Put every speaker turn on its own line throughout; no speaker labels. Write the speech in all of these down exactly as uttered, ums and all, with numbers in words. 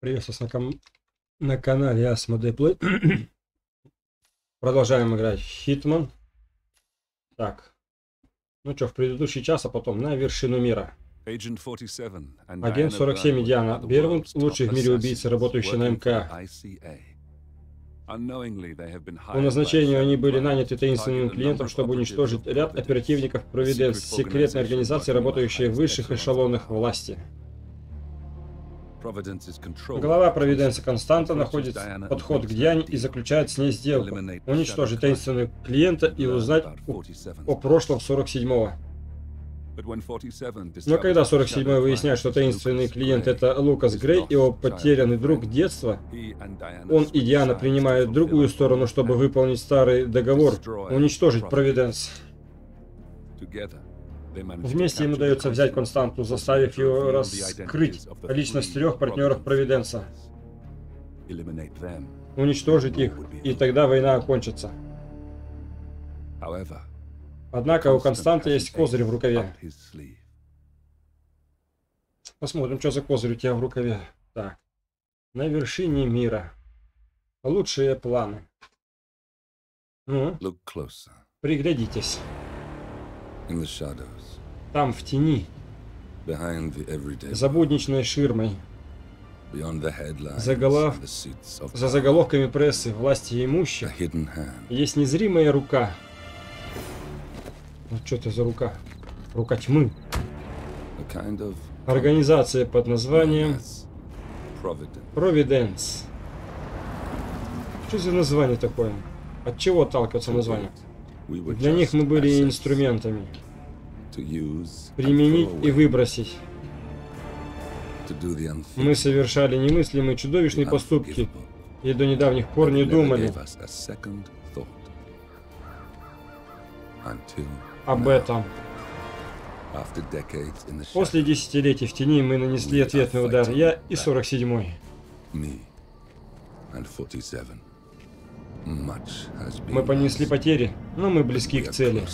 Приветствую на, ком... на канале Asmodee Play. Продолжаем играть Hitman. Так. Ну что, в предыдущий час, а потом на вершину мира. Агент сорок семь и Диана Бервуд, лучшие в мире убийцы, работающие на МК. По назначению они были наняты таинственным клиентом, чтобы уничтожить ряд оперативников Providence, секретной организации, работающей в высших эшелонах власти. Глава Провиденса Константа находит подход к Диане и заключает с ней сделку. Уничтожить таинственного клиента и узнать о, о прошлом сорок седьмого. Но когда сорок седьмой выясняет, что таинственный клиент это Лукас Грей и его потерянный друг детства, он и Диана принимают другую сторону, чтобы выполнить старый договор, уничтожить Провиденс. Вместе им удается взять Константу, заставив его раскрыть личность трех партнеров Провиденса. Уничтожить их, и тогда война окончится. Однако у Константа есть козырь в рукаве. Посмотрим, что за козырь у тебя в рукаве. Так. На вершине мира. Лучшие планы. Ну, приглядитесь. Там, в тени, за будничной ширмой, за, голов... за заголовками прессы, власти имущих, есть незримая рука. Ну, что это за рука? Рука тьмы. Организация под названием Providence. Что за название такое? От чего отталкиваться название? Для них мы были инструментами. Применить и выбросить. Мы совершали немыслимые чудовищные поступки и до недавних пор не думали об этом. После десятилетий в тени мы нанесли ответный удар. Я и сорок седьмой. Мы понесли потери, но мы близки к цели.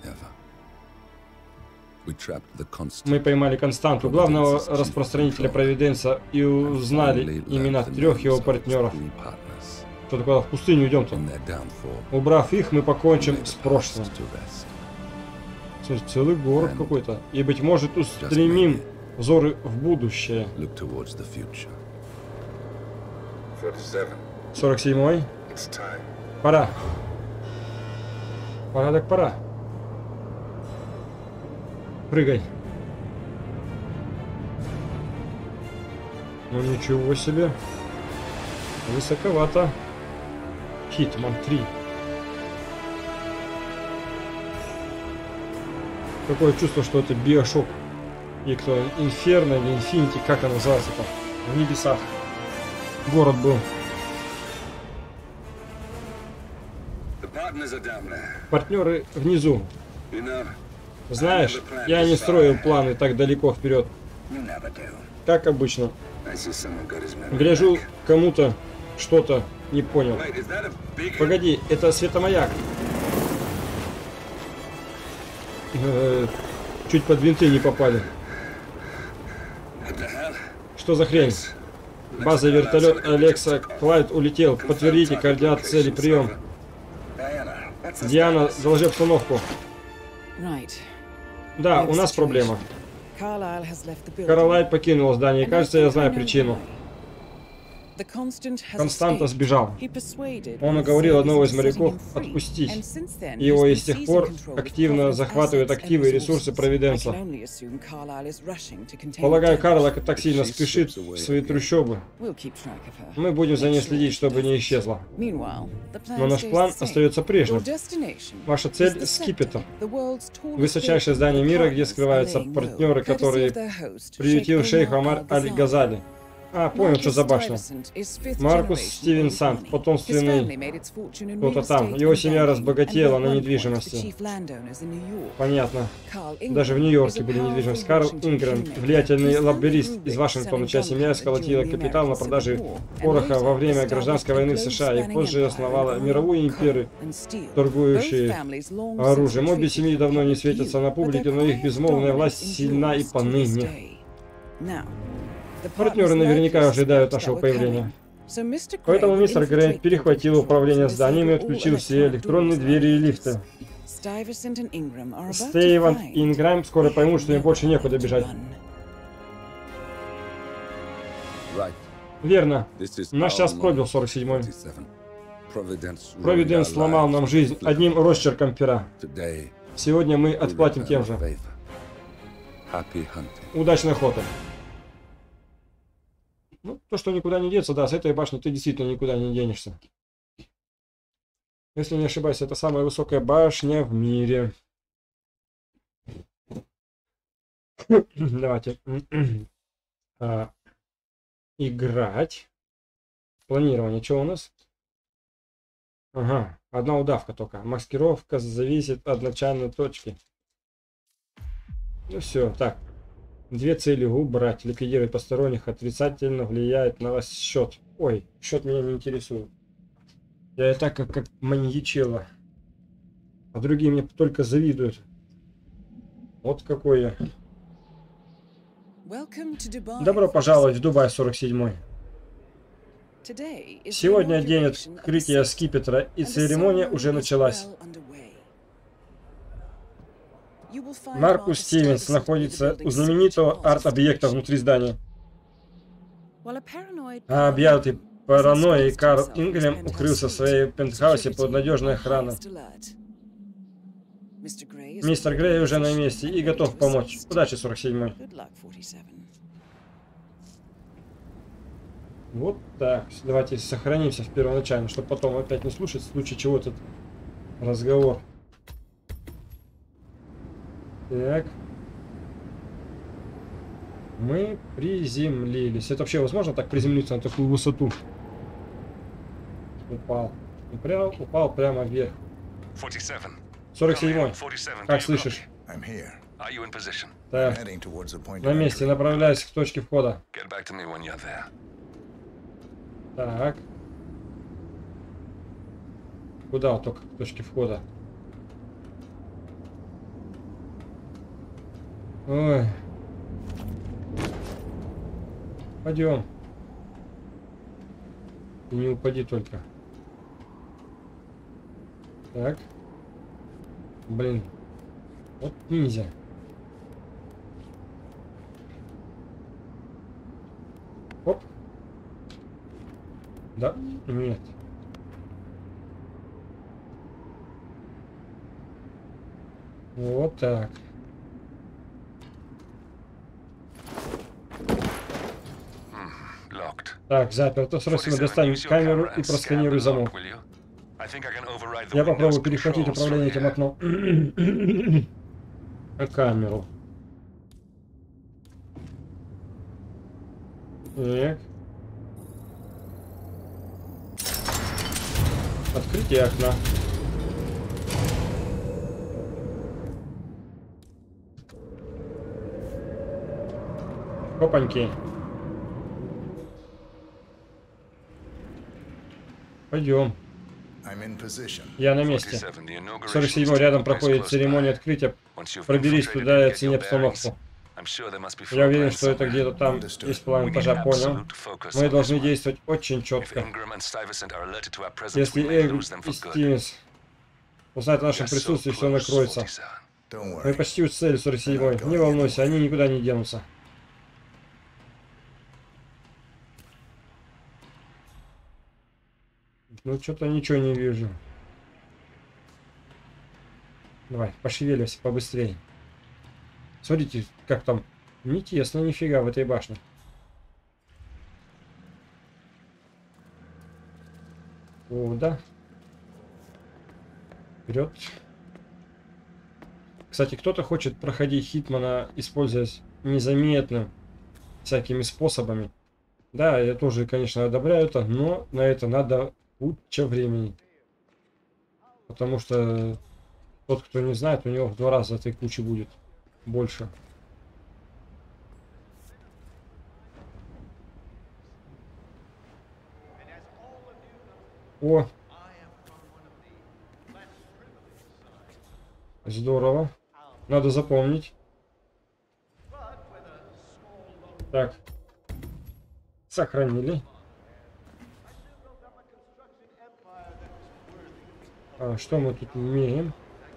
Мы поймали Константу, главного распространителя Провиденса, и узнали имена трех его партнеров. Что такое, в пустыню идем-то? Убрав их, мы покончим с прошлым. Целый город какой-то. И, быть может, устремим взоры в будущее. сорок седьмой. Пора. Пора так пора. Прыгай. Ну ничего себе. Высоковато. Hitman три. Такое чувство, что это Биошок. И кто? Инферно или Инфинити, как она называется-то? В небесах. Город был. Партнеры внизу. Знаешь, я не строил планы так далеко вперед. Как обычно. Гляжу, кому-то что-то не понял. Погоди, это светомаяк. Э-э, чуть под винты не попали. Что за хрень? База вертолет Алекса Клайд улетел. Подтвердите координаты цели, прием. Диана, доложи обстановку. Да, у нас проблема. Карлайл покинул здание, и кажется, я знаю причину. Константа сбежал. Он уговорил одного из моряков отпустить его, и с тех пор активно захватывает активы и ресурсы Провиденса. Полагаю, Карла так сильно спешит в свои трущобы. Мы будем за ней следить, чтобы не исчезла. Но наш план остается прежним. Ваша цель — Скипетр. Высочайшее здание мира, где скрываются партнеры, которые приютил шейх Омар Аль-Газали. А, понял, что за башня. Маркус Стивен Санд, потомственный кто-то там. Его семья разбогатела на недвижимости. Понятно. Даже в Нью-Йорке были недвижимости. Карл Ингрэм, влиятельный лоббирист из Вашингтона, чья семья сколотила капитал на продаже пороха во время гражданской войны в США и позже основала мировую империю, торгующую оружием. Обе семьи давно не светятся на публике, но их безмолвная власть сильна и поныне. Партнеры наверняка ожидают нашего появления. Поэтому мистер Грей перехватил управление зданиями и отключил все электронные двери и лифты. Стейвант и Инграм скоро поймут, что им больше некуда бежать. Верно. Наш час пробил сорок седьмой. Провиденс сломал нам жизнь одним росчерком пера. Сегодня мы отплатим тем же. Удачной охоты. Ну, то, что никуда не деться, да, с этой башни ты действительно никуда не денешься. Если не ошибаюсь, это самая высокая башня в мире. Давайте. а, играть. Планирование. Что у нас? Ага, одна удавка только. Маскировка зависит от начальной точки. Ну все, так. Две цели убрать. Ликвидировать посторонних отрицательно влияет на ваш счет. Ой, счет меня не интересует. Я и так как, как маньячела. А другие мне только завидуют. Вот какой я. Добро пожаловать в Дубай сорок седьмой. Сегодня день открытия скипетра, и церемония уже началась. Маркус Стивенс находится у знаменитого арт-объекта внутри здания. А объятый паранойей Карл Ингрэм укрылся в своей пентхаусе под надежной охраной. Мистер Грей уже на месте и готов помочь. Удачи, сорок седьмой. Вот так. Давайте сохранимся в первоначально, чтобы потом опять не слушать, в случае чего этот разговор. Так. Мы приземлились. Это вообще возможно так приземлиться на такую высоту? Упал. Упал, упал прямо вверх. сорок седьмой. Как слышишь? Так. На месте. Направляюсь к точке входа. Так. Куда только к точке входа? Ой. Пойдем. И не упади только. Так. Блин. Вот ниндзя. Оп. Да? Нет. Вот так. Так, заперто. Срочно достанем камеру и просканируй замок. Я попробую перехватить управление этим окном. Камеру. Так. Открытие окна. Опаньки. Пойдем. Я на месте. сорок седьмой рядом проходит церемония открытия. Проберись туда и оцени обстановку. Я уверен, что это где-то там есть план этажа, понял? Мы должны действовать очень четко. Если Эгг и Стивенс узнают о нашем присутствии, все накроется. Мы почти у цели, сорок седьмой. Не волнуйся, они никуда не денутся. Ну, что-то ничего не вижу. Давай, пошевелимся побыстрее. Смотрите, как там не тесно нифига в этой башне. О, да. Вперед. Кстати, кто-то хочет проходить Хитмана, используя незаметно всякими способами. Да, я тоже, конечно, одобряю это, но на это надо куча времени. Потому что тот, кто не знает, у него в два раза этой кучи будет больше. О! Здорово. Надо запомнить. Так. Сохранили. А, что мы тут имеем?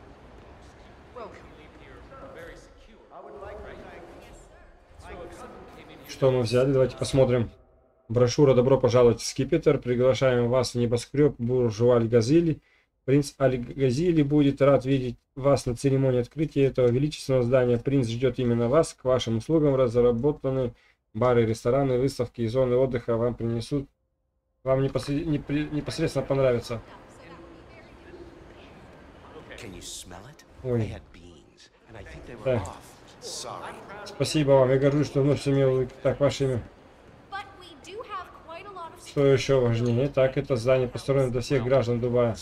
Что мы взяли? Давайте посмотрим. Брошюра «Добро пожаловать в Скипетр». Приглашаем вас в небоскреб буржуа Аль-Газили. Принц Аль-Газили будет рад видеть вас на церемонии открытия этого величественного здания. Принц ждет именно вас. К вашим услугам разработаны бары, рестораны, выставки и зоны отдыха. Вам принесут... Вам непосред... непосредственно понравится. Ой. Да. Спасибо вам. Я горжусь, что вновь сумел... Так, ваше имя. Что еще важнее? Так, это здание построено для всех граждан Дубая.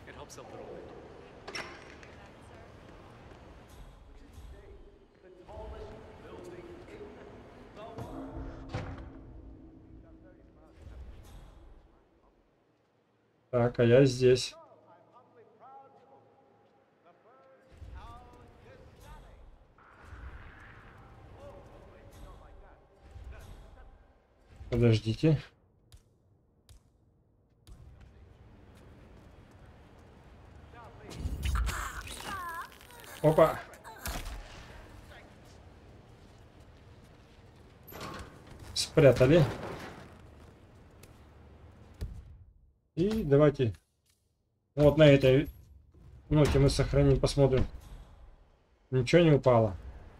Так, а я здесь. Подождите. Опа. Спрятали. И давайте вот на этой ноте мы сохраним, посмотрим. Ничего не упало.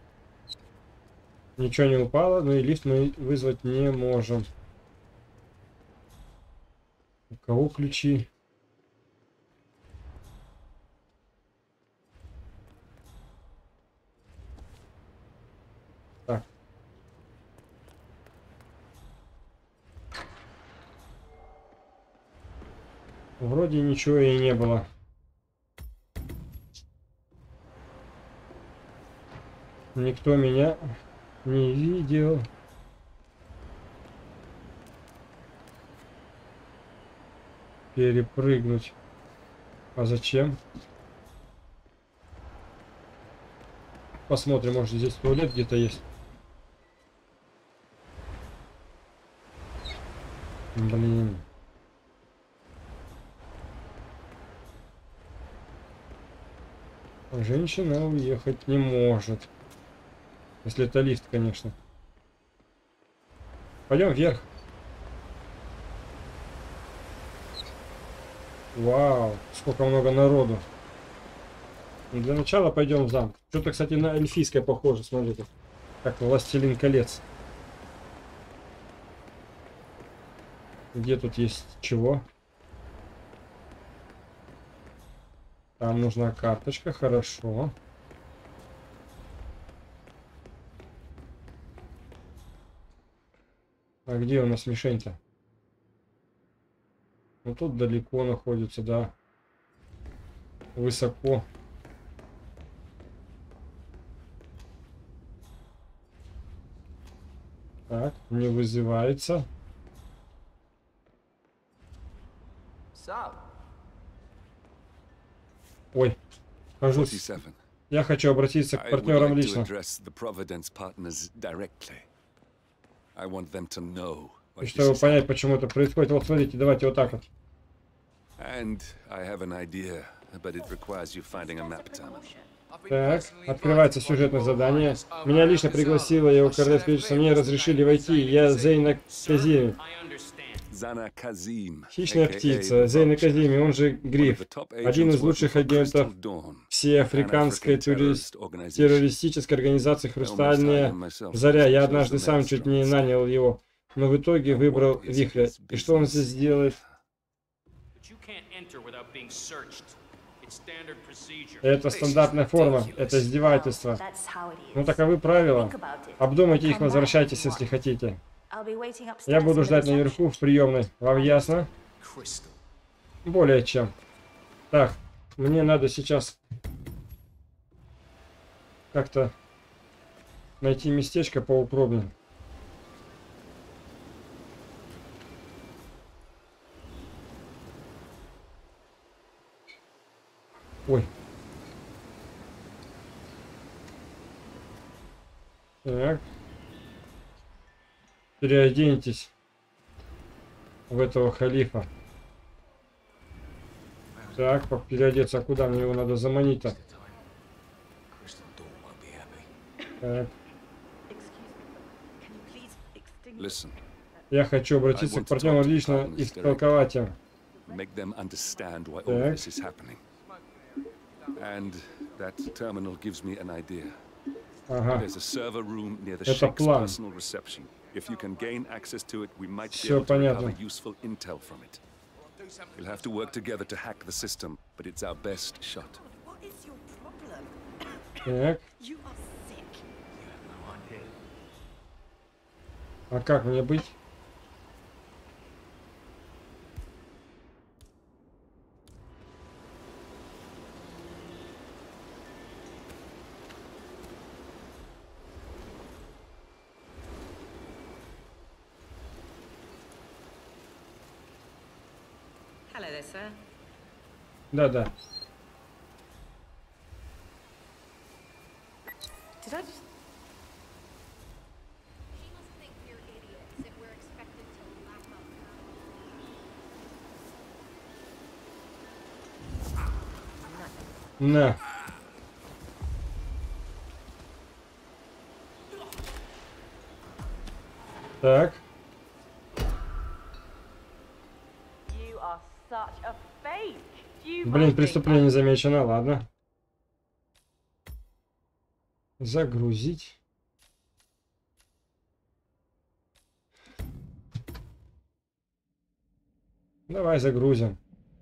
Ничего не упало, но и лифт мы вызвать не можем. У кого ключи? Так. Вроде ничего и не было. Никто меня не видел. Перепрыгнуть. А зачем? Посмотрим, может здесь туалет где-то есть. Блин. Женщина уехать не может. Если это лифт, конечно. Пойдем вверх. Вау, сколько много народу. Для начала пойдем в замок. Что-то, кстати, на эльфийское похоже, смотрите. Как «Властелин колец». Где тут есть чего? Там нужна карточка, хорошо. А где у нас мишень-то? Ну тут далеко находится, да. Высоко. Так, не вызывается. Ой, кажусь. Я хочу обратиться к партнерам лично. И чтобы понять, почему это происходит. Вот смотрите, давайте вот так вот. Так, открывается сюжетное задание. Меня лично пригласило его королевское величество. Мне разрешили войти. Я Зейна Казим. Хищная птица. Зейна Казими, он же Гриф. Один из лучших агентов всей африканской турист... террористической организации «Хрустальная заря». Я однажды сам чуть не нанял его, но в итоге выбрал Вихря. И что он здесь делает? Это стандартная форма, это издевательство. Ну таковы правила. Обдумайте их, возвращайтесь, если хотите. Я буду ждать наверху в приемной. Вам ясно? Более чем. Так, мне надо сейчас как-то найти местечко поукромнее. Ой. Так. Переоденьтесь. в этого халифа. Так, переодеться, а куда мне его надо заманить-то? Так. Я хочу обратиться к партнерам лично и втолковать им. Ага. Это план. Все понятно.
We'll have to work together to hack the system, but it's our best shot.
What is your problem?
Так.
You are sick.
А как мне быть?
Hello there, sir.
Да-да.
Did I just...
She must think we're idiots if we're expected to lap up.
На. Так.
You are such a fake. You
Блин, преступление замечено, ладно. Загрузить. Давай загрузим.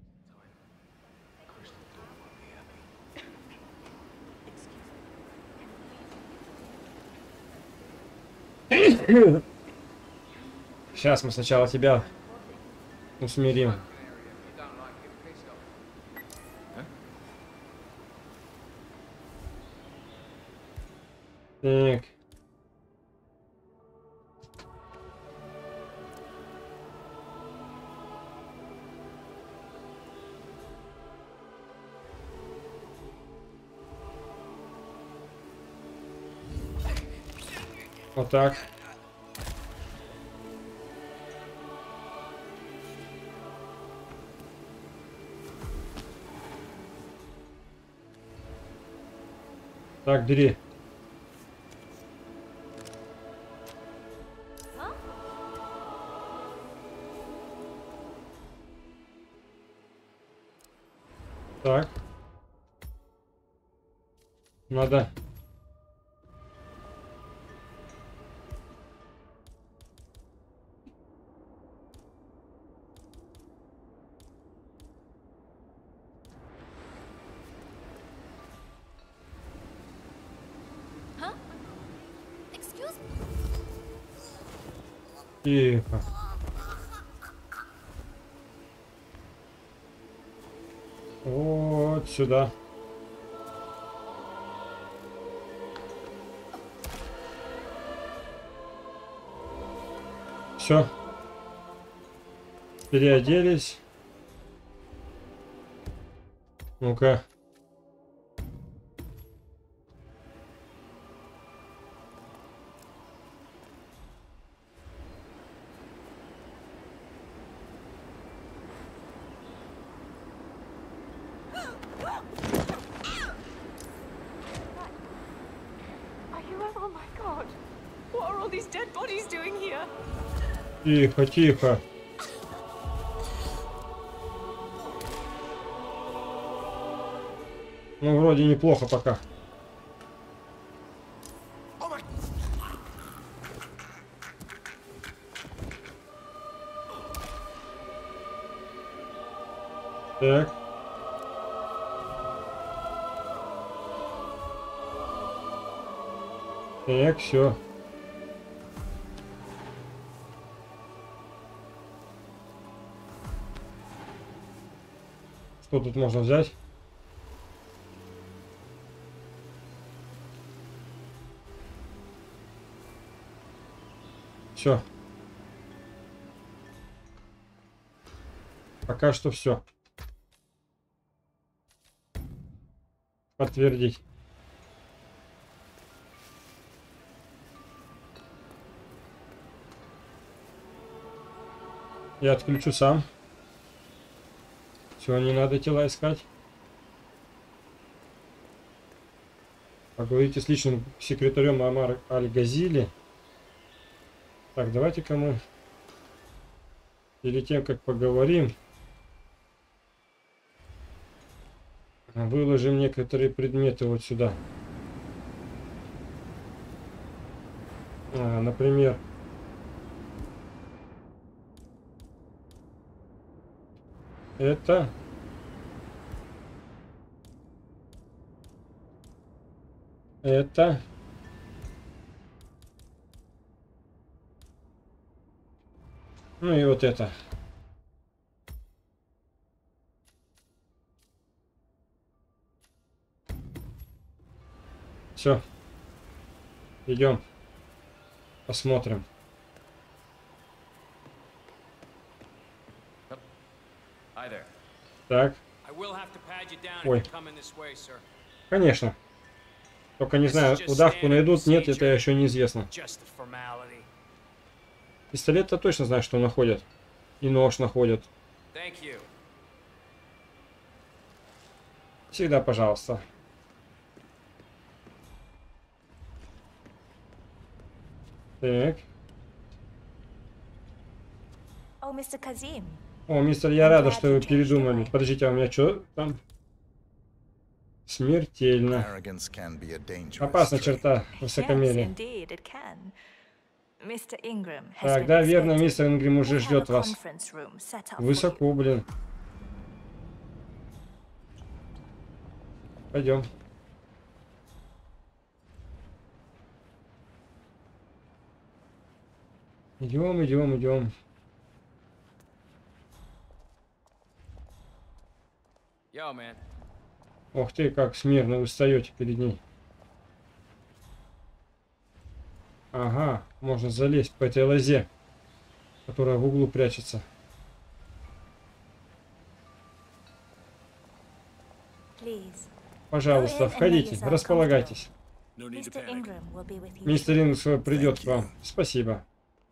Сейчас мы сначала тебя усмирим. Так. Вот так. Так, бери. Так. Надо.
Huh? Excuse me?
Тихо. Вот сюда. Все. Переоделись. Ну-ка.
Oh my god. What are all these dead bodies doing here?
Тихо, тихо. Ну, вроде неплохо пока. Так. Так, все. Что тут можно взять? Все. Пока что все. Подтвердить. Я отключу сам. Все, не надо тела искать. Поговорите с личным секретарем Амар Аль-Газили. Так, давайте-ка мы перед тем, как поговорим, выложим некоторые предметы вот сюда. А, например, это это ну и вот это. Все. Идем. Посмотрим. Так. Ой. Конечно. Только не знаю, удавку найдут, нет, это еще неизвестно. Пистолет-то точно знаю, что находят. И нож находят. Всегда пожалуйста. Так.
О, мистер Казим.
О, мистер, я рада, что вы передумали. Подождите, а у меня что там? Смертельно. Опасная черта высокомерия. Так, да, верно, мистер Ингрэм уже ждет вас. Высоко, блин. Пойдем. Идем, идем, идем. Ох ты, как смирно вы встаете перед ней. Ага, можно залезть по этой лозе, которая в углу прячется. Пожалуйста, входите, располагайтесь. Мистер Ингрэм придет к вам. Спасибо.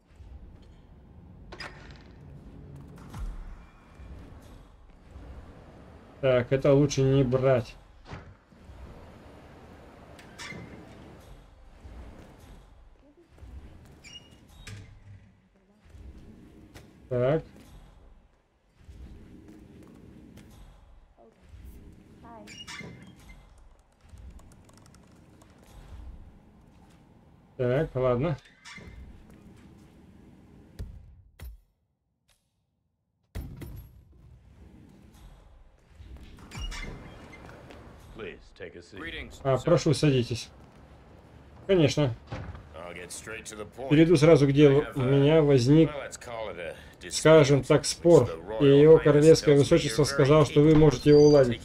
Так, это лучше не брать. Так. Так, ладно. А, прошу, садитесь. Конечно. Перейду сразу к делу. У меня возник, скажем так, спор, и его королевское высочество сказал, что вы можете его уладить.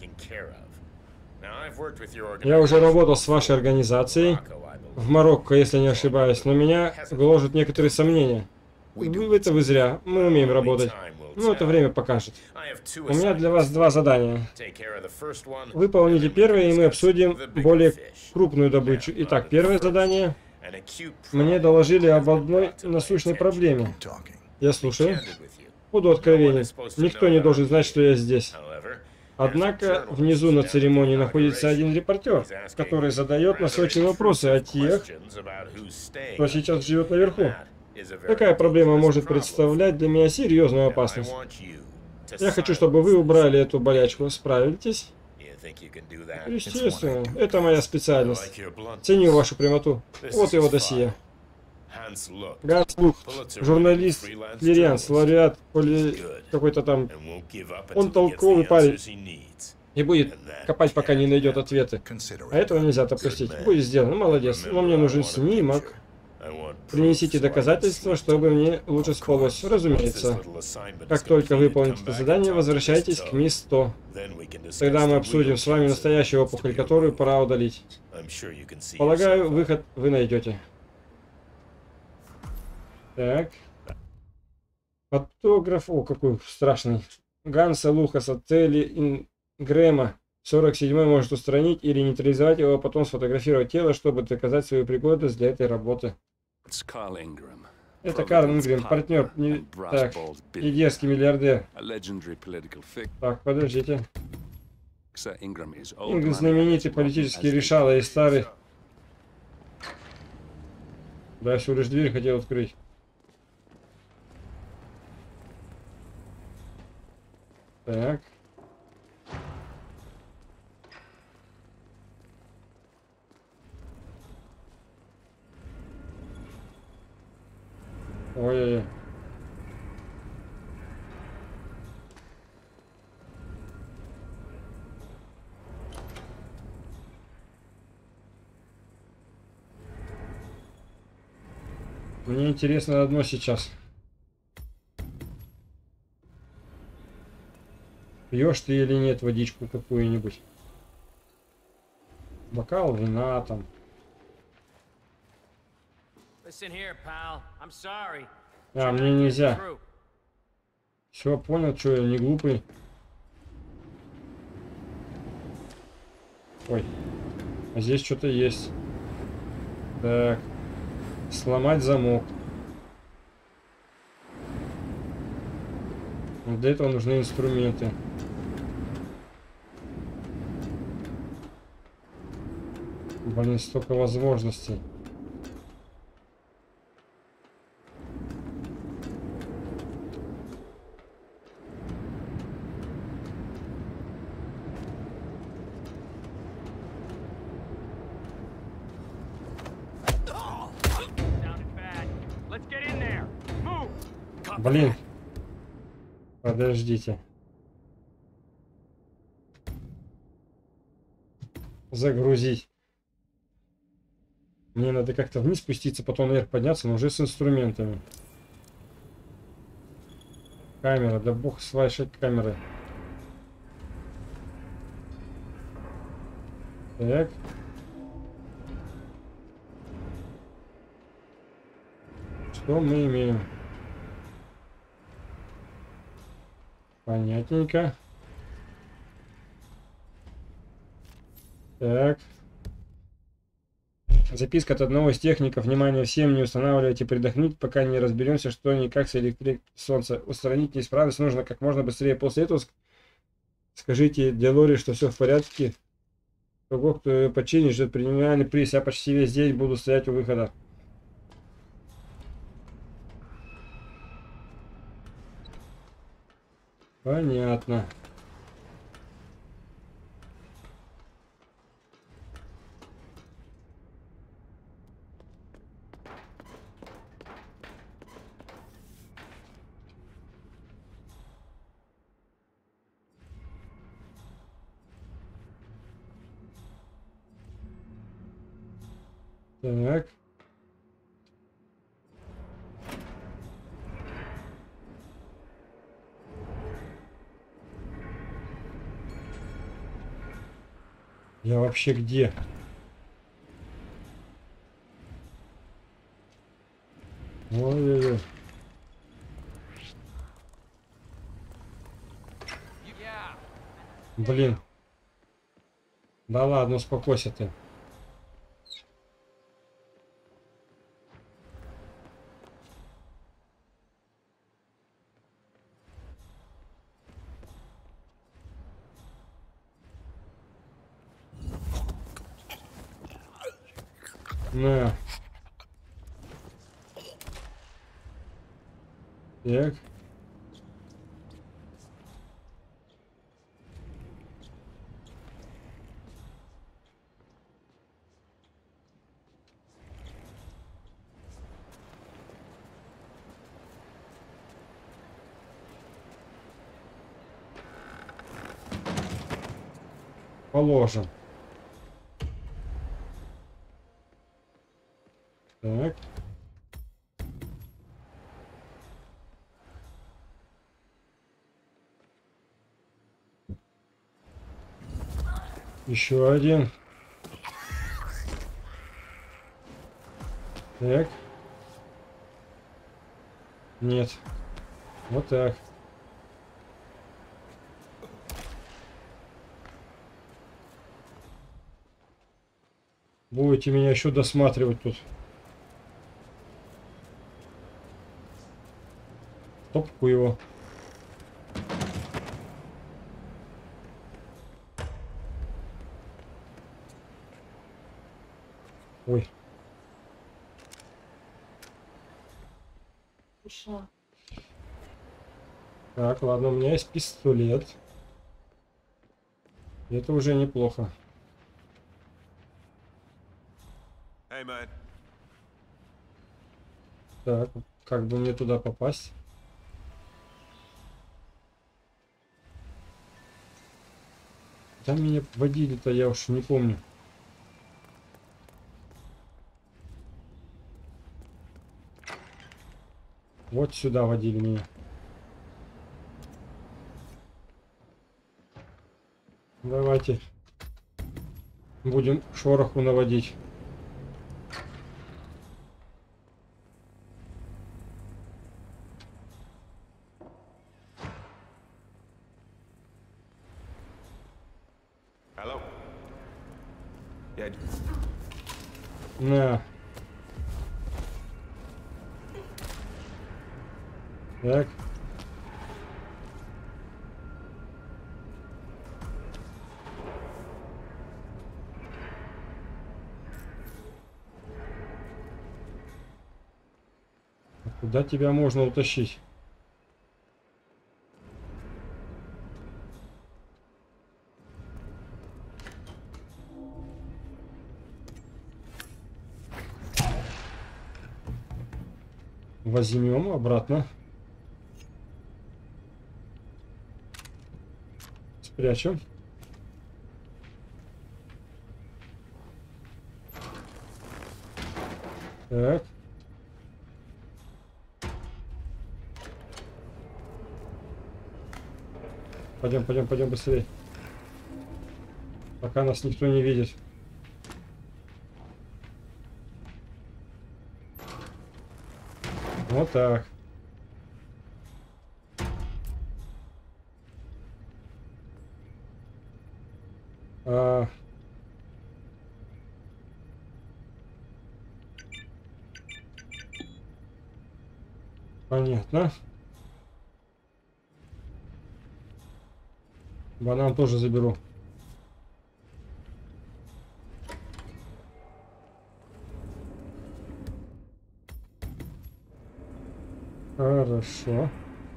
Я уже работал с вашей организацией в Марокко, если не ошибаюсь, но меня гложат некоторые сомнения. Вы это вы зря. Мы умеем работать. Ну, это время покажет. У меня для вас два задания. Выполните первое, и мы обсудим более крупную добычу. Итак, первое задание. Мне доложили об одной насущной проблеме. Я слушаю. Буду откровенен. Никто не должен знать, что я здесь. Однако, внизу на церемонии находится один репортер, который задает настойчивые вопросы о тех, кто сейчас живет наверху. Такая проблема может представлять для меня серьезную опасность. Я хочу, чтобы вы убрали эту болячку. Справитесь? Естественно, это моя специальность. Ценю вашу прямоту. Вот его досье. Ганс Лух, журналист, клирианс, лауреат, поли... какой-то там... Он толковый парень. И будет копать, пока не найдет ответы. А этого нельзя допустить. Будет сделано. Молодец. Но мне нужен снимок. Принесите доказательства, чтобы мне лучше спалось. Разумеется. Как только выполните это задание, возвращайтесь к Ми сто. Тогда мы обсудим с вами настоящую опухоль, которую пора удалить. Полагаю, выход вы найдете. Так. Фотограф. О, какой страшный. Ганса Лухаса, Телли Ингрэма. сорок седьмой может устранить или нейтрализовать его, а потом сфотографировать тело, чтобы доказать свою пригодность для этой работы. Это Карл Ингрим, партнер, не... так, и дерзкий миллиардер. Так, подождите. Ингрим знаменитый политический решала и старый. Да, я всего лишь дверь хотел открыть. Так. Ой-ой-ой. Мне интересно одно сейчас. Пьешь ты или нет водичку какую-нибудь? Бокал вина там. А, мне нельзя. Все, понял, что я не глупый. Ой. А здесь что-то есть. Так. Сломать замок. Для этого нужны инструменты. Блин, столько возможностей. Блин. Подождите. Загрузить. Мне надо как-то вниз спуститься, потом наверх подняться, но уже с инструментами. Камера, да бог с вашей камерой. Так. Что мы имеем? Понятненько. Так. Записка от одного из техников. Внимание всем, не устанавливайте, передохните, пока не разберемся, что никак с электрик солнца. Устранить неисправность нужно как можно быстрее. После этого скажите Делори, что все в порядке. Того, кто ее починит, ждет премиальный приз. Я почти весь день буду стоять у выхода. Понятно. Так. Я вообще где? Ой-ой-ой. Блин. Да ладно, успокойся ты. На. Так. Положим. Так. Еще один. Так. Нет. Вот так. Будете меня еще досматривать тут. Топку его. Ой. Так, ладно, у меня есть пистолет. Это уже неплохо.
Hey, man.
Так, как бы мне туда попасть? Куда меня водили-то, я уж не помню. Вот сюда водили меня. Давайте будем шороху наводить.
Hello. Yeah.
На. Так. А куда тебя можно утащить? Возьмем обратно. Спрячем. Так. Пойдем, пойдем, пойдем быстрее. Пока нас никто не видит. Вот так. А... Понятно. Банан тоже заберу. Хорошо.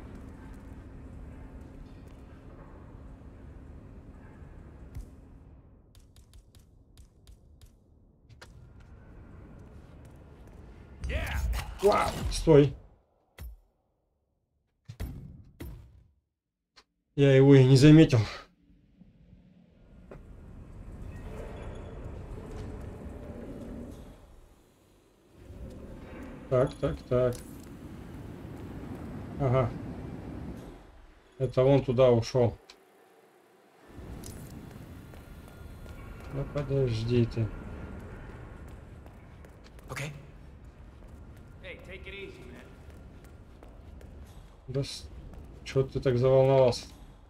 Вау, стой. Я его и не заметил. Так, так, так. Ага. Это он туда ушел. Ну подожди ты.
Okay. Hey, take it easy, man.
Да чё ты так заволновался?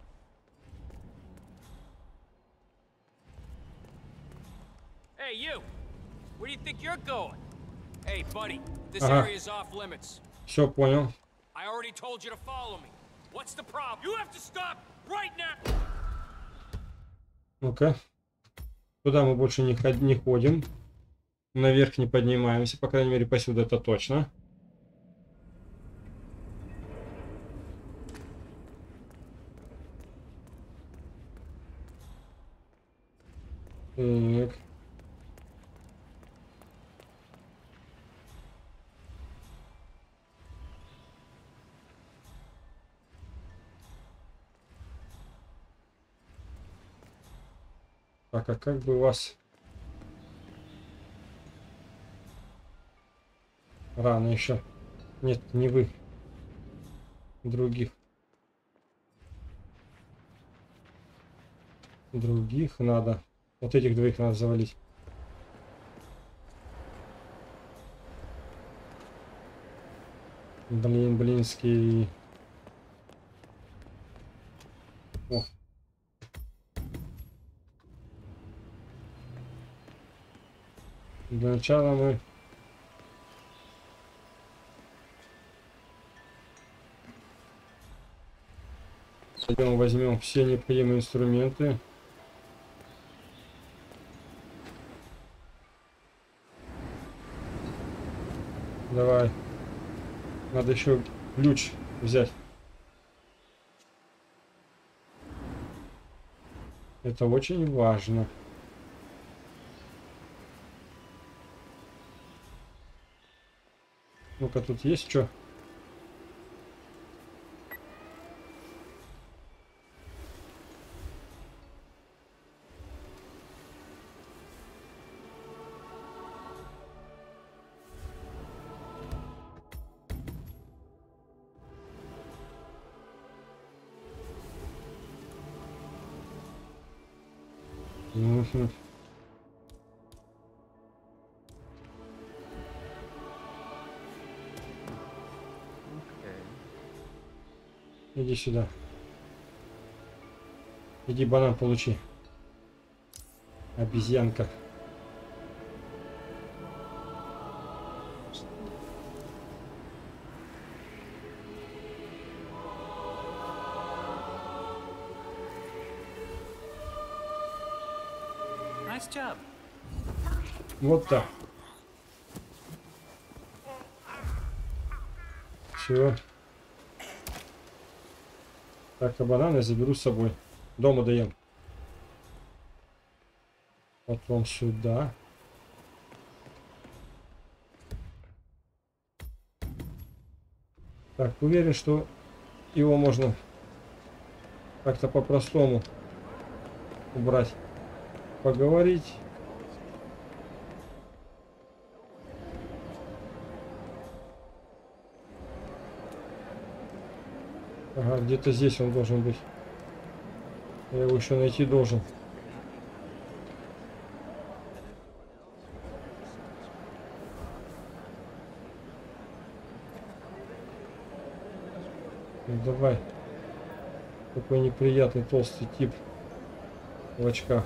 Hey, you! Where do you think you're going? Hey, buddy, this
Ага.
area is off limits.
Все понял.
I already told you to follow me. What's the problem? You have to stop right now!
Ну-ка. Туда мы больше не, ход не ходим. Наверх не поднимаемся. По крайней мере, посюда это точно. Так. Так, а как бы вас... Рано еще. Нет, не вы. Других. Других надо. Вот этих двоих надо завалить. Блин, блинский. О. Для начала мы... Пойдем возьмем все необходимые инструменты. Давай. Надо еще ключ взять. Это очень важно. Ну-ка, тут есть что? Угу. Иди сюда. Иди банан получи. Обезьянка.
Nice job.
Вот так. Все. Так, а бананы заберу с собой. Дома даем. Потом сюда. Так, уверен, что его можно как-то по-простому убрать. Поговорить. Ага, где-то здесь он должен быть. Я его еще найти должен. Ну, давай. Такой неприятный толстый тип в очках.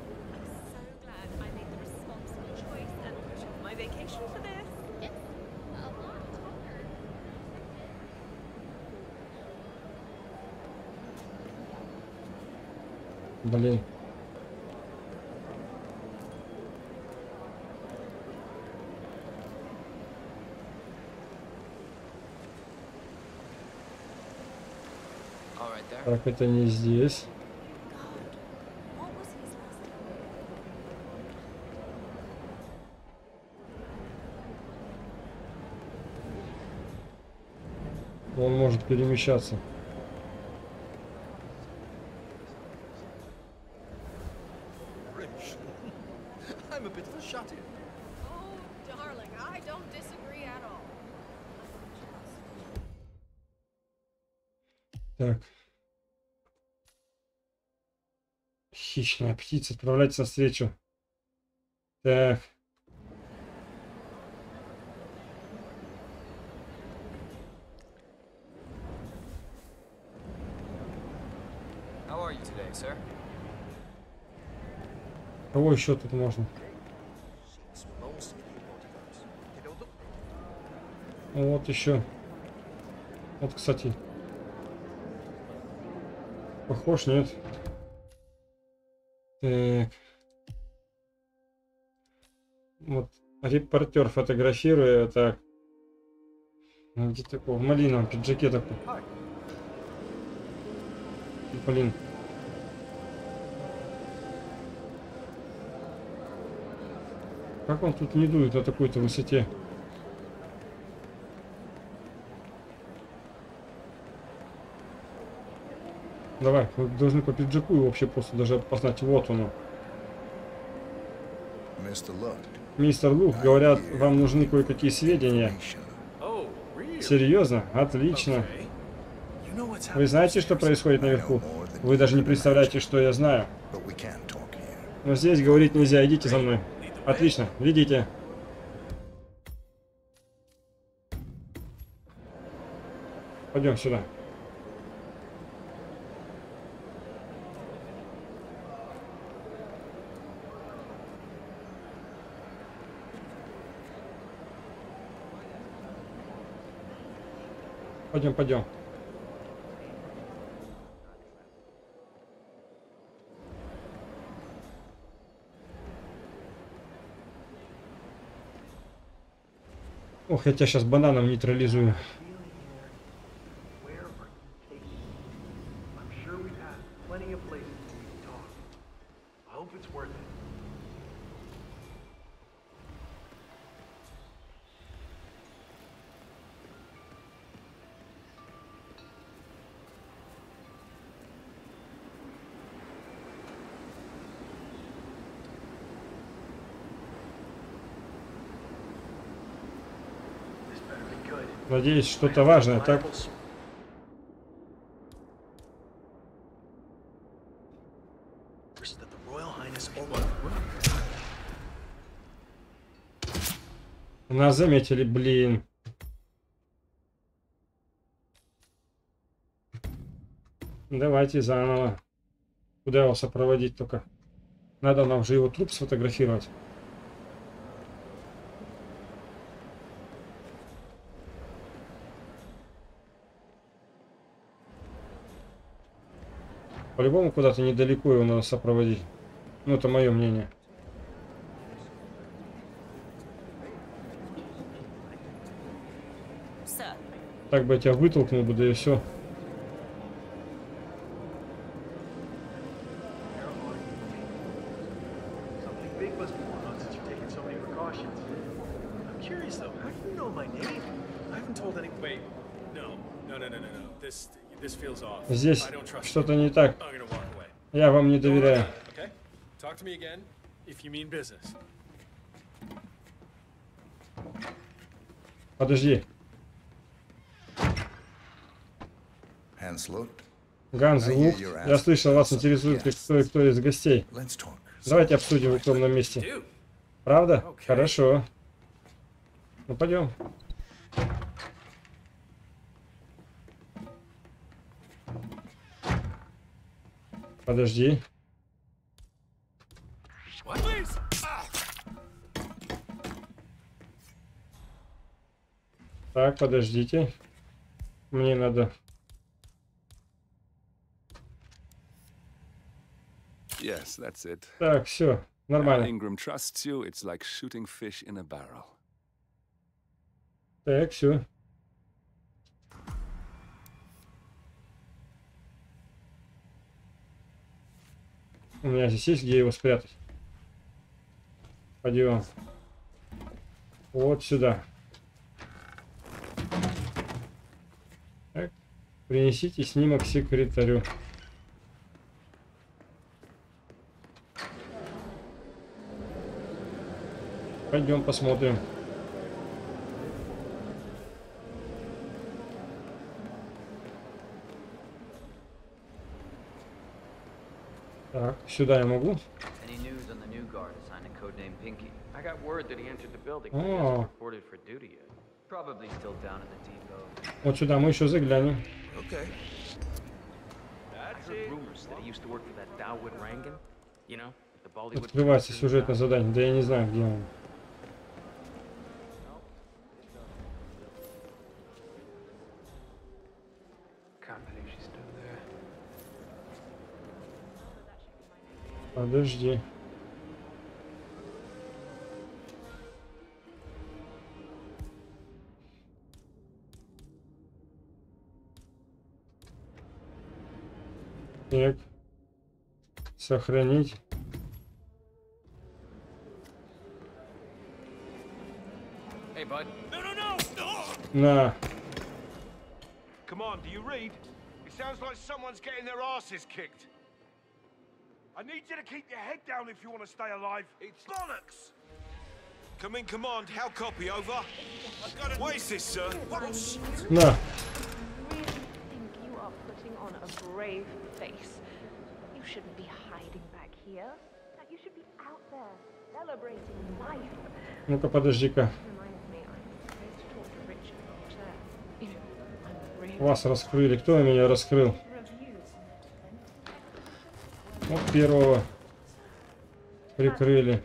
Блин. Так, это не здесь. Он может перемещаться. Так. Хищная птица. Отправляйтесь навстречу. Так. Кого еще тут можно? Вот еще. Вот, кстати. Похож, нет? Так. Вот репортер фотографируя, так. Где такой? В малиновом пиджаке такой. Блин. Как он тут не дует на такой-то высоте? Давай, мы должны по пиджаку и вообще просто даже опознать. Вот оно. Мистер Лук, говорят, вам нужны кое-какие сведения. Серьезно? Отлично. Вы знаете, что происходит наверху? Вы даже не представляете, что я знаю. Но здесь говорить нельзя. Идите за мной. Отлично. Ведите. Пойдем сюда. Пойдем, пойдем. Ох, я тебя сейчас бананом нейтрализую. Надеюсь, что-то важное, так? Нас заметили, блин. Давайте заново. Куда его сопроводить только? Надо нам же его труп сфотографировать. По-любому куда-то недалеко его надо сопроводить. Ну, это мое мнение. Так бы я тебя вытолкнул бы, да и все. Здесь что-то не так. Я вам не доверяю. Подожди. Ганс Лук, я слышал, вас интересует кто и кто из гостей. Давайте обсудим в укромном месте. Правда? Хорошо. Ну, пойдем. Подожди. Так, подождите. Мне надо...
Yes, that's it.
Так, все, нормально.
Ingram trusts you. It's like shooting fish in a barrel.
Так, все. У меня здесь есть где его спрятать. Пойдем. Вот сюда. Так. Принесите снимок секретарю. Пойдем посмотрим. Так, сюда я могу? О, вот сюда мы еще заглянем. Открывается сюжетное задание, да я не знаю, где он. Подожди. Так. Сохранить.
Hey, bud. No, no, no!
На.
Come on, do you read? It sounds like someone's getting their asses kicked. I need you to keep your head down if you want to stay alive. It's bollocks! Come in, command. How copy? Over. I've got a... What is this, sir? What?
На.
I really think you are putting on a brave face. You shouldn't be hiding back here. You should be out there, celebrating life.
Ну-ка, подожди-ка. Вас раскрыли. Кто меня раскрыл? Вот первого прикрыли.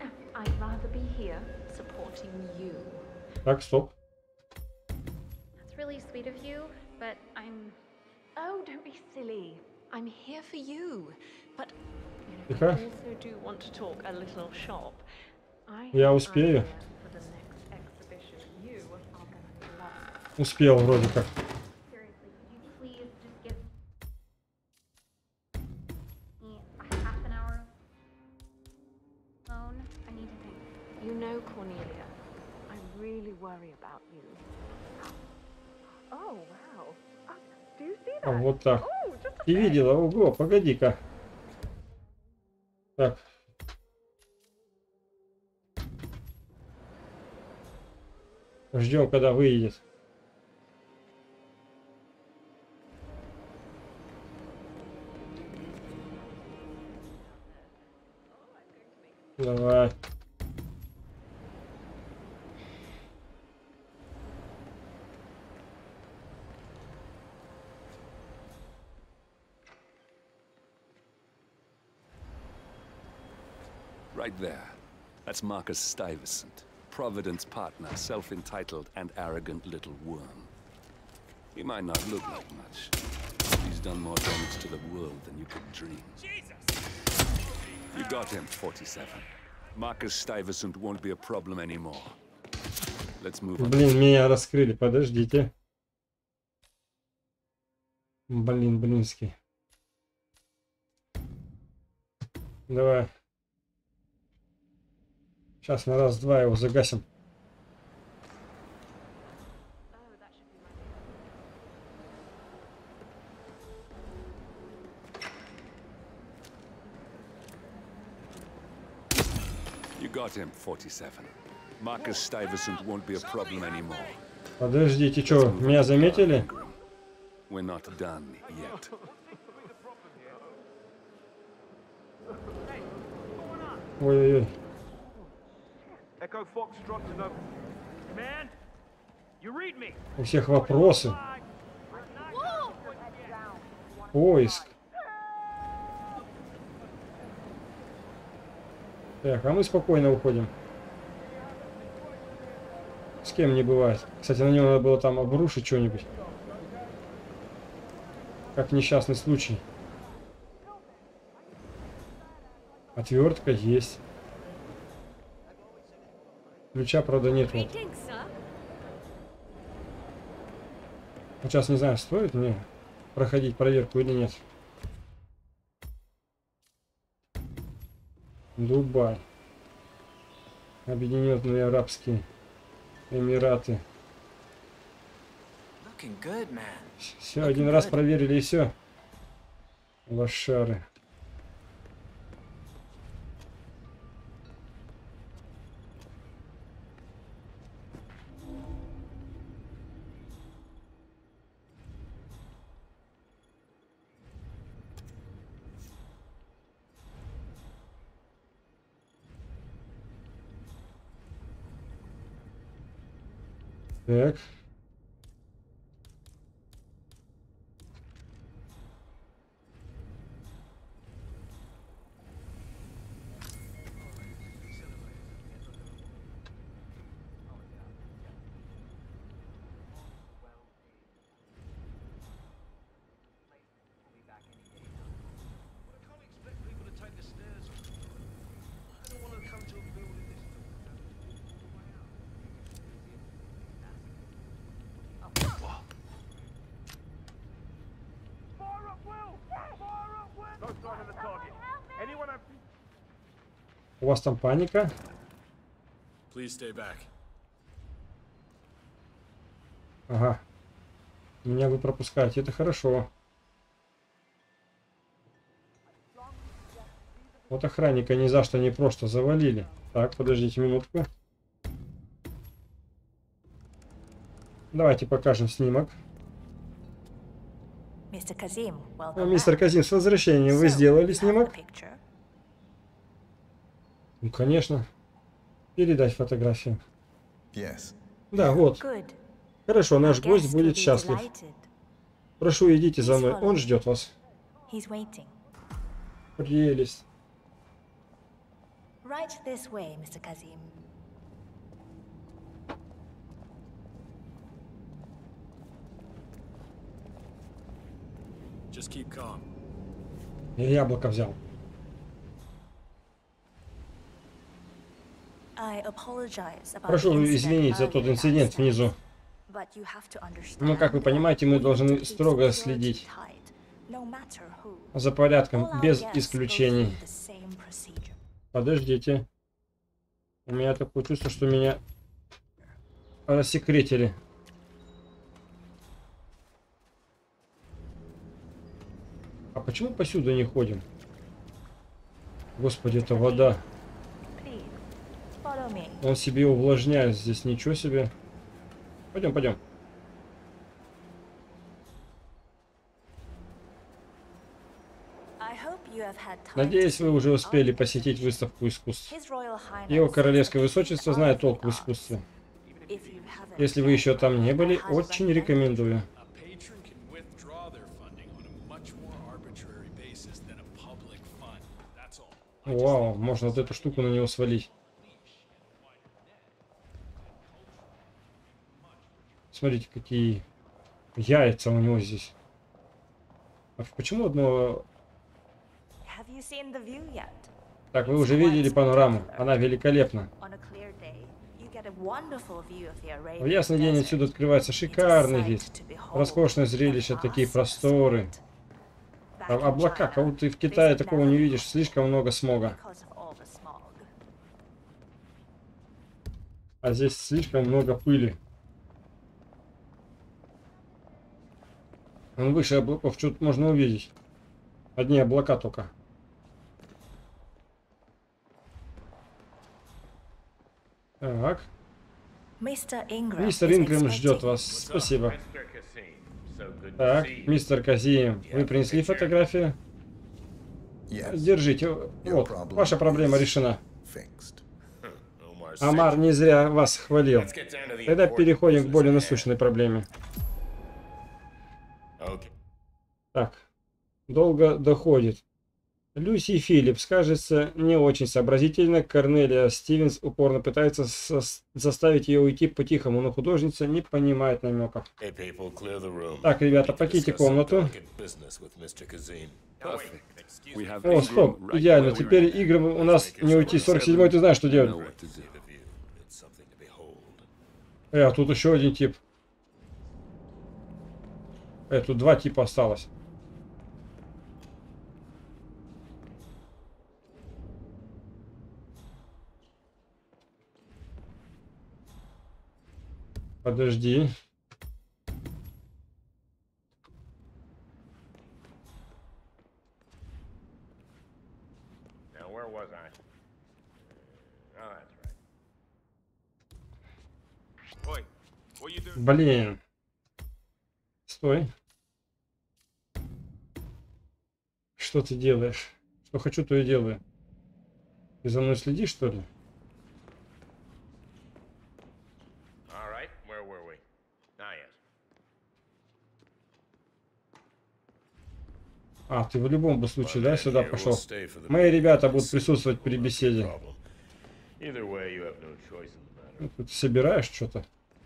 Так, стоп.
That's really sweet of you, but I'm...
Oh, don't be silly. I'm here for you. But you know,
Тихо.
I also do want to talk a little shop. I
Я успею.
for the next exhibition you are gonna
Успел вроде как.
Seriously, could you please just give me a half an hour alone? I need to think.
You know, Cornelia, I really worry about you. Oh, wow. Uh, do you see
А
that?
вот так.
Oh, just a
Ты
sec.
видела? Ого, погоди-ка. Так. Ждем, когда выйдет. Давай.
Right there. That's Marcus Stuyvesant, Providence partner, self-entitled and arrogant little worm. He might not look like much, but he's done more damage to the world than you could dream. You got him, forty-seven. Marcus Stuyvesant won't be a problem anymore. Let's move on.
Блин, меня раскрыли, подождите. Блин, блинский. Давай. Сейчас на раз-два его загасим.
You got him, forty-seven. Marcus Stuyvesant won't be a problem anymore.
Подождите, что, меня заметили?
We're not done yet.
Ой-ой-ой.
Echo Foxtrot to no...
Man, you read me.
У всех вопросы. Поиск. Так, а мы спокойно уходим. С кем не бывает. Кстати, на него надо было там обрушить что-нибудь. Как несчастный случай. Отвертка есть. Ключа, правда, нет. Вот. Вот сейчас не знаю, стоит мне проходить проверку или нет. Дубай. Объединенные Арабские Эмираты. Все, один раз проверили и все. Лошары. Так. У вас там паника? Ага. Меня вы пропускаете, это хорошо. Вот охранника ни за что не просто завалили. Так, подождите минутку. Давайте покажем снимок.
Мистер Казим,
О, мистер Казим, с возвращением. Вы сделали снимок? Ну, конечно. Передать фотографию.
Yes.
Да, вот. Хорошо, наш гость будет счастлив. Прошу, идите за мной. Он ждет вас. Прелесть.
Right this way, мистер Казим.
Just keep calm.
Я яблоко взял.
I apologize about
Прошу
the incident
извинить за тот
earlier,
инцидент
Alistair.
внизу. Но, как вы понимаете, мы должны строго следить за порядком, без исключений. Подождите. У меня такое чувство, что меня рассекретили. А почему посюда не ходим? Господи, это вода. Он себе увлажняет здесь, ничего себе. Пойдем, пойдем. Надеюсь, вы уже успели посетить выставку искусств. Его королевское высочество знает толк в искусстве. Если вы еще там не были, очень рекомендую. Вау, можно вот эту штуку на него свалить. Смотрите, какие яйца у него здесь. А почему одно... Так, вы уже видели панораму. Она великолепна. В ясный день отсюда открывается шикарный вид. Роскошное зрелище, такие просторы. А облака, кого ты в Китае такого не видишь, слишком много смога. А здесь слишком много пыли. Он выше облаков, что-то можно увидеть. Одни облака только. Так. Мистер Ингрэм ждет вас. Спасибо. Так, мистер Казим, вы принесли фотографию? Держите. Вот, ваша проблема решена. Омар не зря вас хвалил. Тогда переходим к более насущной проблеме. Так, долго доходит. Люси Филлипс, кажется, не очень сообразительно. Корнелия Стивенс упорно пытается заставить ее уйти по-тихому, но художница не понимает намеков. Так, ребята, покиньте комнату. О, стоп, идеально. Теперь игры у нас не уйти. сорок седьмой, ты знаешь, что делать. Э, а тут еще один тип. Э, тут два типа осталось. Подожди. Блин. Стой. Что ты делаешь? Что хочу, то и делаю. Ты за мной следишь, что ли? А, ты в любом случае, да, сюда пошел? Мои ребята будут присутствовать при беседе. Тут собираешь что-то?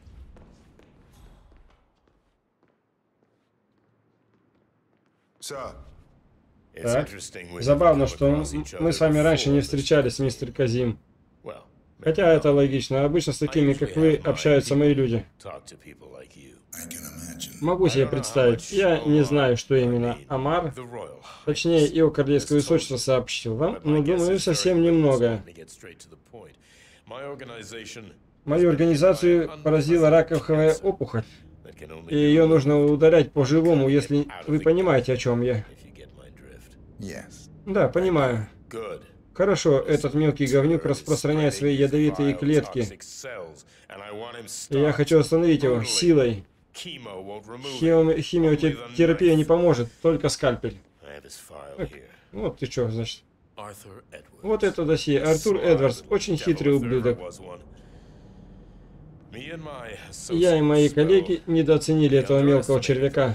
Так. Забавно, что мы с вами раньше не встречались, мистер Казим. Хотя это логично. Обычно с такими, как вы, общаются мои люди. Могу себе представить. Я не знаю, что именно Омар, точнее, его королевское высочество сообщил вам, но думаю, совсем немного. Мою организацию поразила раковая опухоль. И ее нужно удалять по-живому, если вы понимаете, о чем я. Да, понимаю. Хорошо, этот мелкий говнюк распространяет свои ядовитые клетки. И я хочу остановить его силой. Хими... Химиотерапия не поможет, только скальпель. Так, вот ты что, значит. Вот это досье. Артур Эдвардс, очень хитрый ублюдок. Я и мои коллеги недооценили этого мелкого червяка.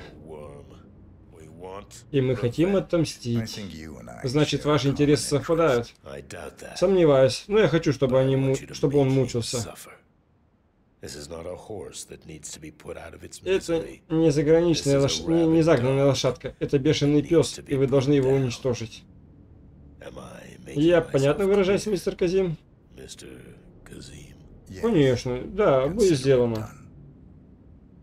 И мы хотим отомстить. Значит, ваши интересы совпадают. Сомневаюсь, но я хочу, чтобы, они му... чтобы он мучился. Это не заграничная лош... не, не загнанная лошадка. Это бешеный пес, и вы должны его уничтожить. Я понятно выражаюсь, мистер Казим? Конечно, да, будет сделано.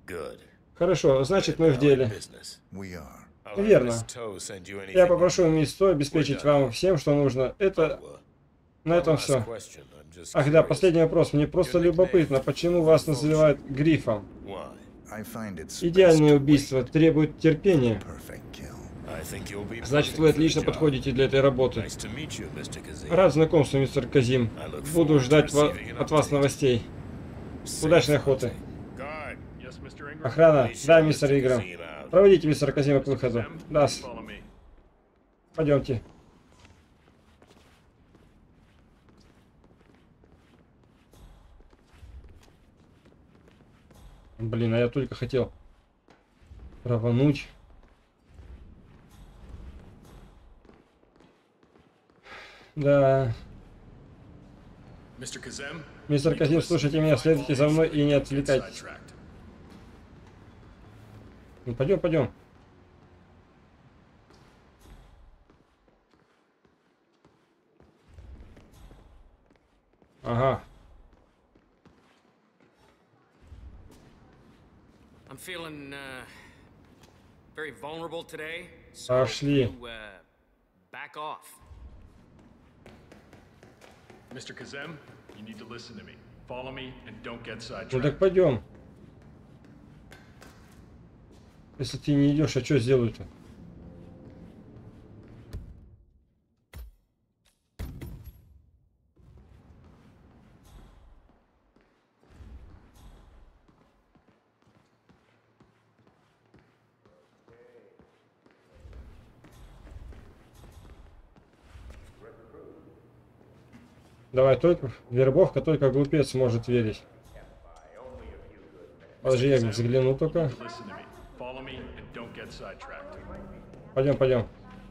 Хорошо, значит мы в деле. Верно. Я попрошу мисс То обеспечить вам всем, что нужно. Это... На этом все. Ах да, последний вопрос. Мне просто любопытно, почему вас называют Грифом? Идеальное убийство требует терпения. Значит, вы отлично подходите для этой работы. Рад знакомству, мистер Казим. Буду ждать ва от вас новостей. Удачной охоты. Охрана. Да, мистер Играм. Проводите мистера Казима к выходу. Да. Пойдемте. Блин, а я только хотел рвануть. Да. Мистер Казим, слушайте меня, следуйте за мной и не отвлекайтесь. Ну, пойдем, пойдем. Ага.
I'm feeling uh, very vulnerable today. So
Пошли.
you, uh, back off.
Mister Kazem, you need to listen to me. Follow me and don't get sidetracked.
Ну так пойдем. Если ты не идешь, а что сделаю-то? Давай, только вербовка, только глупец может верить. Подожди, я взгляну только. Пойдем, пойдем.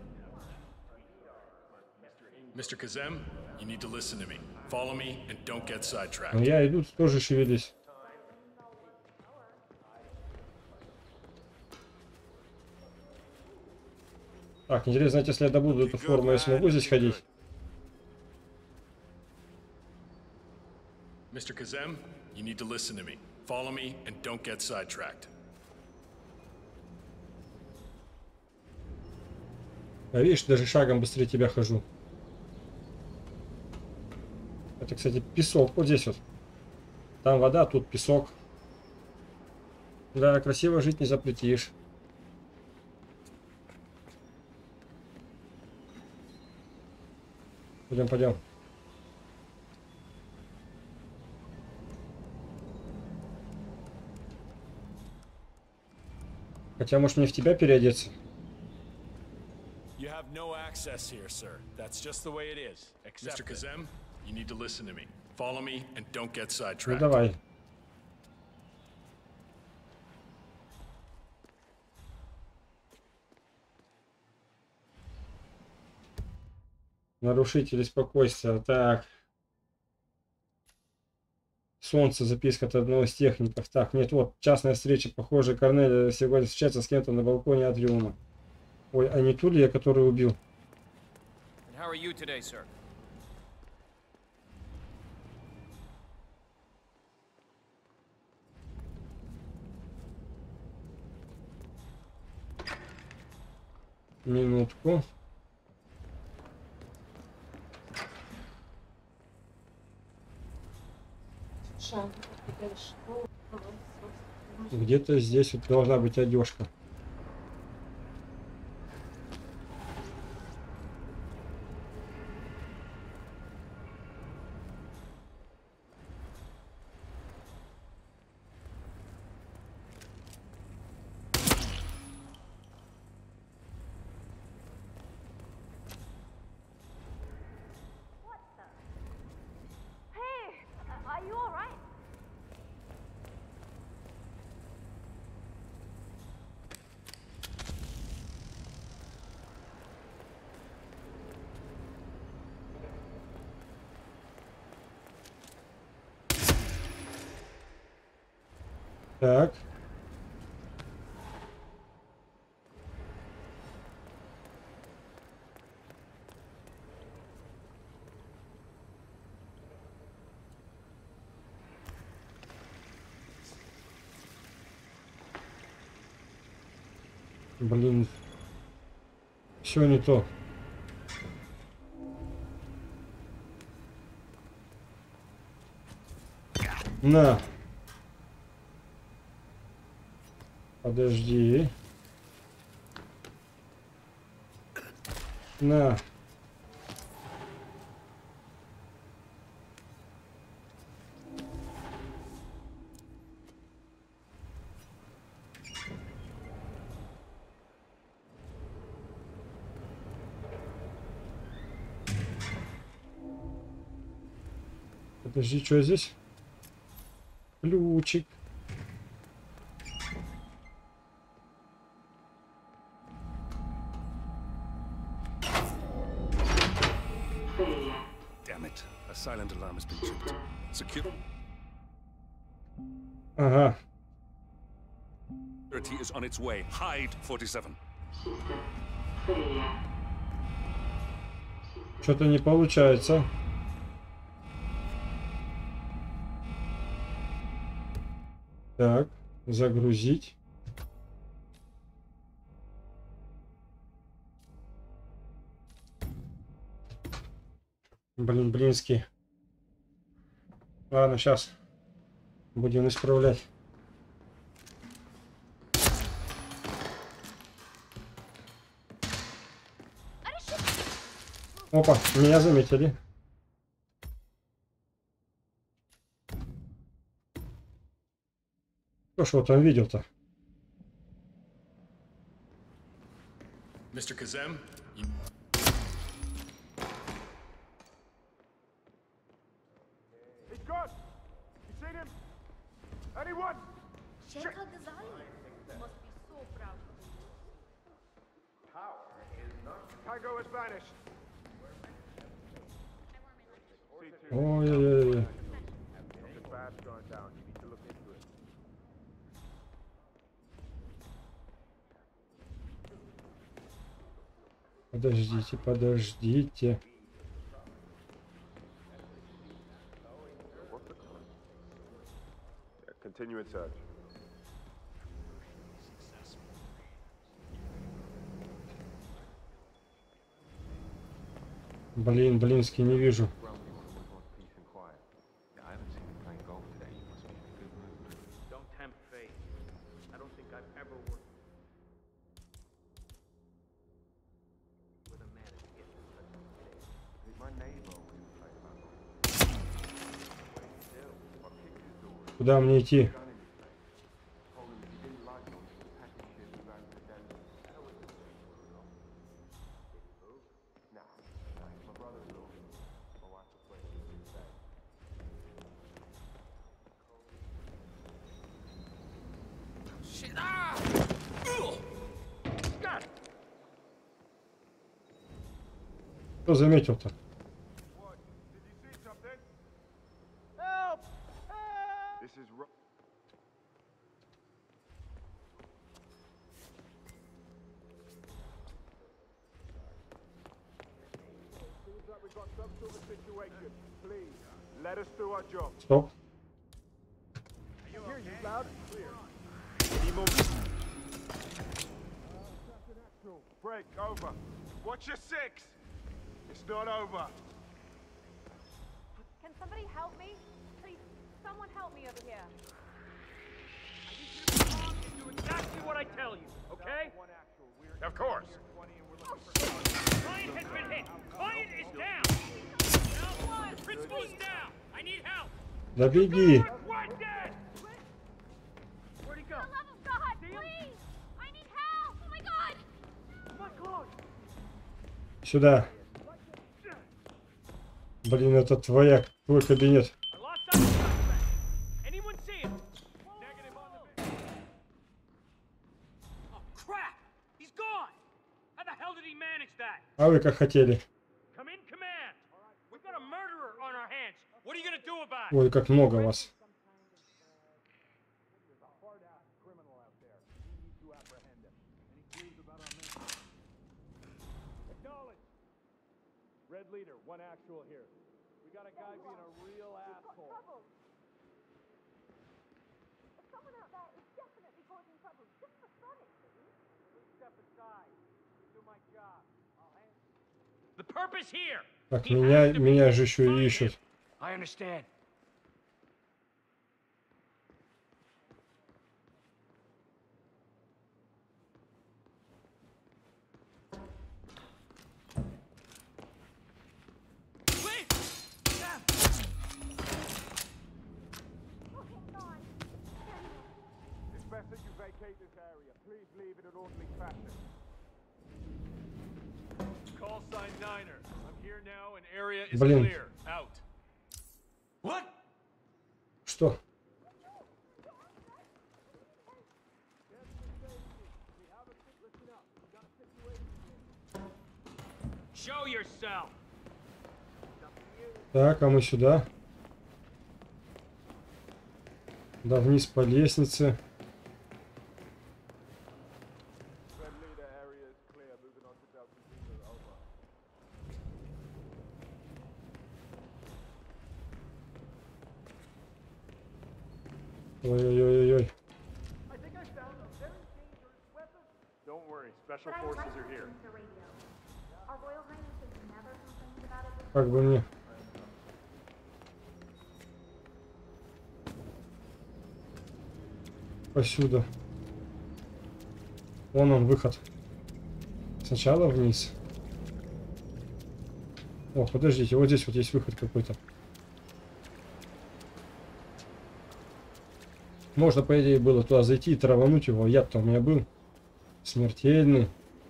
Ну, я иду, тоже шевелись. Так, интересно, знаете, если я добуду эту форму, я смогу здесь ходить?
Mister Kazem, you need to listen to me. Follow me and don't get sidetracked.
А видишь, даже шагом быстрее тебя хожу. Это, кстати, песок. Вот здесь вот. Там вода, тут песок. Да, красиво жить не запретишь. Пойдем, пойдем. Хотя, может, мне в тебя переодеться?
Mister Kazem, you need to listen to me. Follow me and don't get
Ну
sidetracked.
давай. Нарушители спокойствия. Так. Солнце, записка от одного из техников. Так, нет, вот, частная встреча. Похоже, Корнелия сегодня встречается с кем-то на балконе Атриума. Ой, а не ту ли я, который убил?
How are you today, sir?
Минутку. Где-то здесь вот должна быть одежка.
Hey, are you all right?
Так. Блин. Все не то. На. Подожди. На. Подожди, что здесь? Ключик.
Damn it. A silent alarm has been tripped. Secure.
Ага.
Security is on its way. Hide, forty-seven.
Что-то не получается. Так, загрузить. Блин, блинский. Ладно, сейчас будем исправлять. Опа, меня заметили. Кто ж его там видел-то?
Mister Kazem, you...
He's gone! You seen him? Anyone?
Sheikh Al-Ghazali must be so proud of you.
Tango has vanished.
Ой-ой-ой.
Something bad's going down. You need to look into it.
Подождите, подождите.
Continue in search.
Блин, блинский не вижу.
Don't tempt fate. I don't think I've ever worked with a man as gifted as such a kid.
My neighbor
Куда мне идти? Кто заметил-то?
This is ro- Seems like we've got some sort of situation. Please, let us do our job.
Стоп.
I hear you loud and clear. Any more? Break, over. Watch your six. It's not over.
Can somebody help me? Please, someone help me over here.
Do exactly what I tell you, okay?
Of course.
Oh, shit!
Client has been hit. Client is down. Now, the principal is down. I need help.
Да беги.
One dead. Where'd he go?
For the love of God, please! I need help! Oh my God!
My God.
Сюда. Блин, это твоя, твой кабинет.
I lost sight of the suspect. Anyone see him? Negative on the video. Oh crap! He's gone. How the hell did he manage that?
А вы как хотели.
Come in, command. We've got a murderer on our hands. What are you gonna do about it?
Ой, как много вас.
Red leader, one actual here. We got a guy being a real asshole.
Trouble! Someone out there is definitely causing trouble, just for fun, it seems.
Yeah,
Так, меня, меня же еще и ищут. Блин. Что? Так, а мы сюда. Да, вниз по лестнице. Ой-ой-ой-ой. Как бы мне... Посюда. Вон он, выход. Сначала вниз. О, подождите, вот здесь вот есть выход какой-то. Можно, по идее, было туда зайти и травануть его. Яд-то у меня был. Смертельный.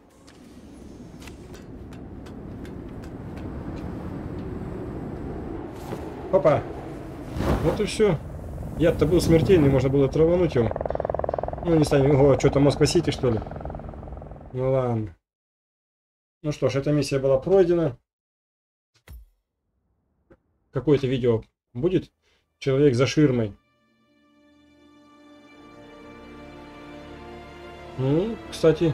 Опа. Вот и все. Яд-то был смертельный, можно было травануть его. Ну, не станем. О, что-то Москва-Сити, что ли? Ну ладно. Ну что ж, эта миссия была пройдена. Какое-то видео будет. Человек за ширмой. Ну, кстати,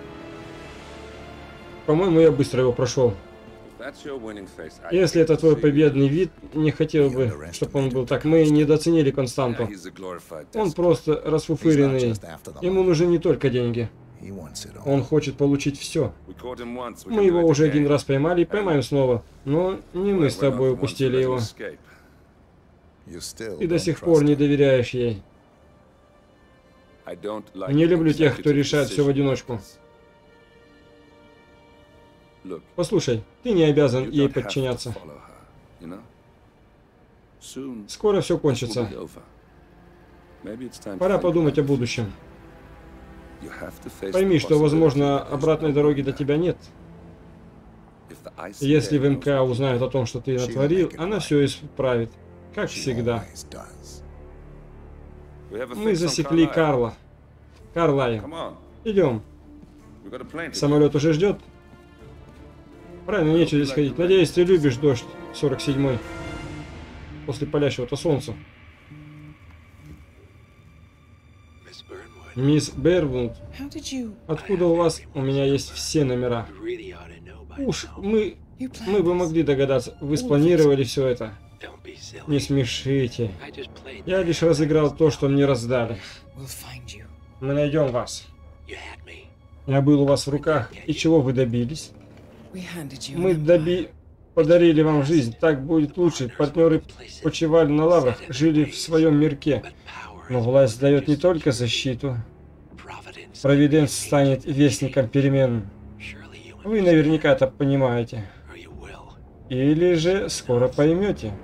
по-моему, я быстро его прошел. Если это твой победный вид, не хотел бы, чтобы он был так. Мы недооценили Константу. Он просто расфуфыренный. Ему нужны не только деньги. Он хочет получить все. Мы его уже один раз поймали и поймаем снова. Но не мы с тобой упустили его. И до сих пор не доверяешь ей. Не люблю тех, кто решает все в одиночку. Послушай, ты не обязан ей подчиняться. Скоро все кончится. Пора подумать о будущем. Пойми, что, возможно, обратной дороги до тебя нет. Если в МК узнают о том, что ты натворил, она все исправит. Как всегда. Мы засекли Карла. Карлая. Идем. Самолет уже ждет. Правильно, нечего здесь ходить. Надеюсь, ты любишь дождь сорок седьмой. После палящего-то солнца. Мисс Бервуд, откуда у вас? У меня есть все номера. Уж мы... Мы бы могли догадаться. Вы спланировали все это. Не смешите. Я лишь разыграл то, что мне раздали. Мы найдем вас. Я был у вас в руках. И чего вы добились? Мы доби... подарили вам жизнь. Так будет лучше. Партнеры почивали на лаврах, жили в своем мирке. Но власть дает не только защиту. Провиденс станет вестником перемен. Вы наверняка это понимаете. Или же скоро поймете.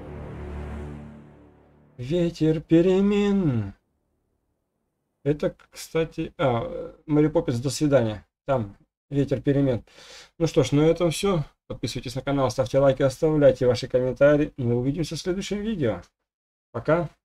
Ветер перемен. Это, кстати... А, Мэри Поппинс, до свидания. Там ветер перемен. Ну что ж, на этом все. Подписывайтесь на канал, ставьте лайки, оставляйте ваши комментарии. Мы увидимся в следующем видео. Пока.